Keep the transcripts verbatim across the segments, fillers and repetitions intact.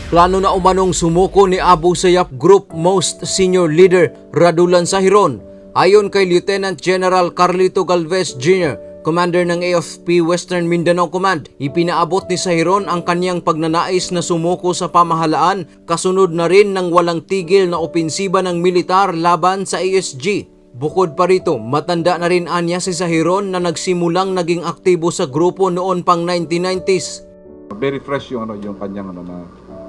Plano na umanong sumuko ni Abu Sayyaf Group Most Senior Leader Radulan Sahiron. Ayon kay Lieutenant General Carlito Galvez Junior, Commander ng A F P Western Mindanao Command, ipinaabot ni Sahiron ang kanyang pagnanais na sumuko sa pamahalaan kasunod na rin ng walang tigil na opensiba ng militar laban sa A S G. Bukod pa rito, matanda na rin anya si Sahiron na nagsimulang naging aktibo sa grupo noon pang nineteen nineties. Very fresh yung, ano, yung kanyang ano, na,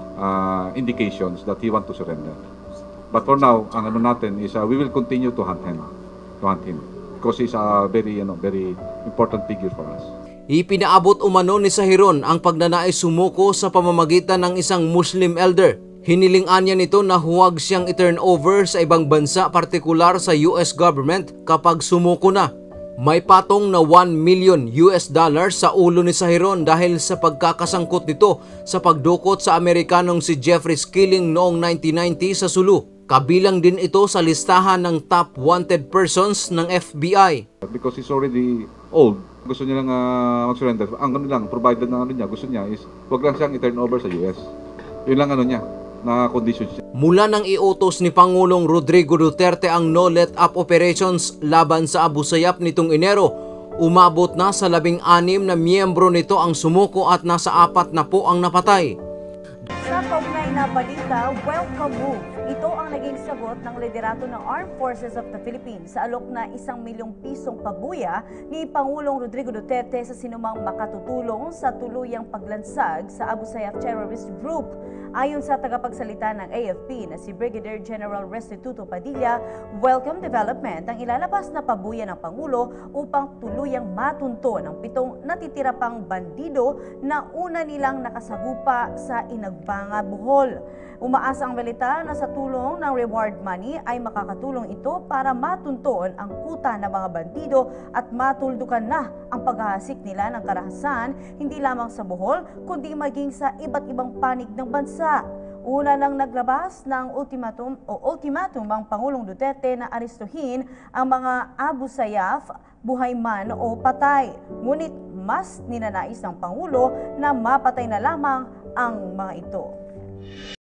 uh, indications that he want to surrender. But for now, ang ano natin is uh, we will continue to hunt him, to hunt him because he's a very, you know, very important figure for us. Ipinaabot umano ni Sahiron ang pagnanais sumuko sa pamamagitan ng isang Muslim elder. Hinilingan niya nito na huwag siyang i-turn over sa ibang bansa, partikular sa U S government kapag sumuko na. May patong na one million U S dollars sa ulo ni Sahiron dahil sa pagkakasangkot nito sa pagdukot sa Amerikanong si Jeffrey Skilling noong nineteen ninety sa Sulu. Kabilang din ito sa listahan ng top wanted persons ng F B I. Because he's already old, gusto niya lang uh, mag-surrender. Ang ano lang, provided na ano niya, gusto niya is wag lang siyang i-turn over sa U S. Yun lang ano niya, na conditions niya. Mula nang iutos ni Pangulong Rodrigo Duterte ang no-let-up operations laban sa Abu Sayyaf nitong Enero, umabot na sa labing anim na miyembro nito ang sumuko at nasa apat na po ang napatay. Sa kaugnay na balita, welcome move. Ito ang naging sagot ng liderato ng Armed Forces of the Philippines sa alok na isang milyong pisong pabuya ni Pangulong Rodrigo Duterte sa sinumang makatutulong sa tuluyang paglansag sa Abu Sayyaf Terrorist Group. Ayon sa tagapagsalita ng A F P na si Brigadier General Restituto Padilla, welcome development ang ilalabas na pabuya ng Pangulo upang tuluyang matunto ng pitong natitira pang bandido na una nilang nakasagupa sa Inagbanga, Bohol. Umaasa ang balita na sa tulong ng reward money ay makakatulong ito para matunton ang kuta ng mga bandido at matuldukan na ang paghahasik nila ng karahasan hindi lamang sa Bohol kundi maging sa iba't ibang panig ng bansa. Una nang naglabas ng ultimatum o ultimatum ang Pangulong Duterte na arestuhin ang mga Abu Sayyaf, buhay man o patay. Ngunit mas ninanais ng Pangulo na mapatay na lamang ang mga ito.